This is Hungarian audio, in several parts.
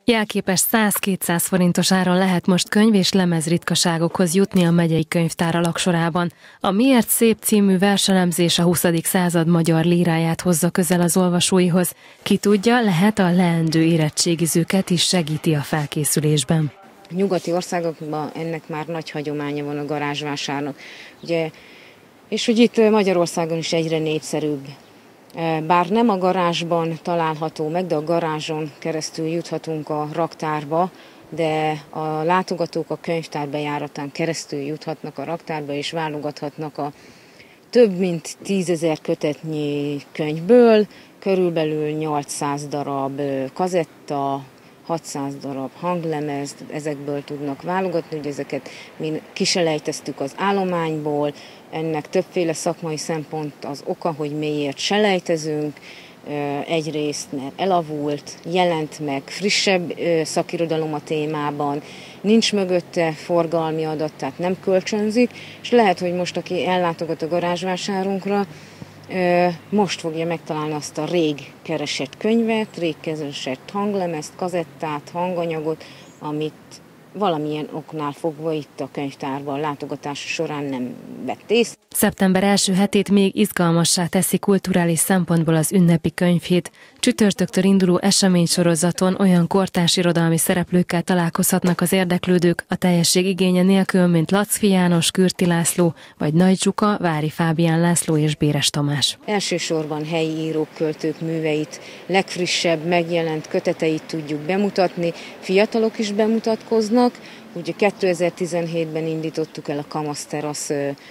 Jelképes 100-200 forintos áron lehet most könyv- és lemezritkaságokhoz jutni a megyei könyvtár alagsorában. A Miért szép című verselemzés a 20. század magyar líráját hozza közel az olvasóihoz. Ki tudja, lehet a leendő érettségizőket is segíti a felkészülésben. Nyugati országokban ennek már nagy hagyománya van a garázsvásárnak. Ugye, és hogy itt Magyarországon is egyre népszerűbb. Bár nem a garázsban található meg, de a garázson keresztül juthatunk a raktárba, de a látogatók a könyvtár bejáratán keresztül juthatnak a raktárba, és válogathatnak a több mint 10 000 kötetnyi könyvből, körülbelül 800 darab kazetta, 600 darab hanglemez, ezekből tudnak válogatni, hogy ezeket mi kiselejteztük az állományból. Ennek többféle szakmai szempont az oka, hogy miért selejtezünk. Egyrészt, mert elavult, jelent meg frissebb szakirodalom a témában, nincs mögötte forgalmi adat, tehát nem kölcsönzik, és lehet, hogy most, aki ellátogat a garázsvásárunkra, most fogja megtalálni azt a rég keresett könyvet, rég keresett hanglemezt, kazettát, hanganyagot, amit valamilyen oknál fogva itt a könyvtárban a látogatása során nem vett észre. Szeptember első hetét még izgalmassá teszi kulturális szempontból az ünnepi könyvhét. Csütörtöktől induló eseménysorozaton olyan kortárs irodalmi szereplőkkel találkozhatnak az érdeklődők a teljesség igénye nélkül, mint Laczky János, Kürti László, vagy Nagy Zsuka, Vári Fábián László és Béres Tamás. Elsősorban helyi írók, költők műveit, legfrissebb megjelent köteteit tudjuk bemutatni, fiatalok is bemutatkoznak. Ugye 2017-ben indítottuk el a Kamaszterasz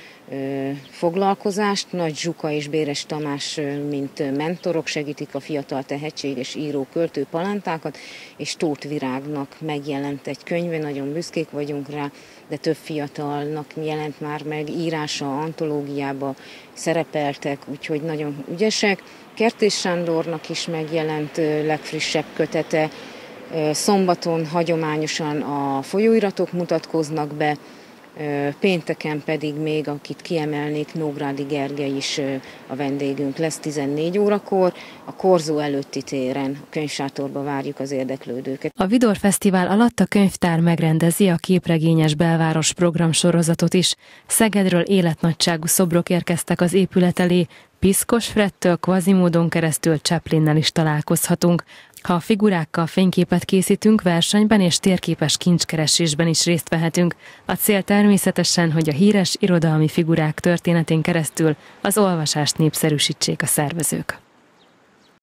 foglalkozást, Nagy Zsuka és Béres Tamás, mint mentorok segítik a fiatal tehetséges író, költő palántákat, és Tóth Virágnak megjelent egy könyve, nagyon büszkék vagyunk rá, de több fiatalnak jelent már meg, írása, antológiába szerepeltek, úgyhogy nagyon ügyesek. Kertész Sándornak is megjelent legfrissebb kötete. Szombaton hagyományosan a folyóiratok mutatkoznak be, pénteken pedig még, akit kiemelnék, Nógrádi Gergely is a vendégünk lesz 14 órakor. A Korzó előtti téren, a könyvsátorba várjuk az érdeklődőket. A Vidor Fesztivál alatt a könyvtár megrendezi a Képregényes belváros programsorozatot is. Szegedről életnagyságú szobrok érkeztek az épület elé, Piszkos Frettől Quasimódon keresztül Chaplinnel is találkozhatunk. Ha a figurákkal fényképet készítünk, versenyben és térképes kincskeresésben is részt vehetünk. A cél természetesen, hogy a híres irodalmi figurák történetén keresztül az olvasást népszerűsítsék a szervezők.